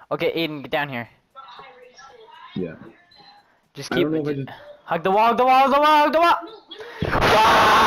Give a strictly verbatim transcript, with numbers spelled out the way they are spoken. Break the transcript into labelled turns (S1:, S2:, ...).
S1: Okay, Aiden, get down here.
S2: Yeah.
S1: Just
S2: I
S1: keep
S2: don't know if I just...
S1: hug the wall, hug the wall, hug the wall, hug the wall.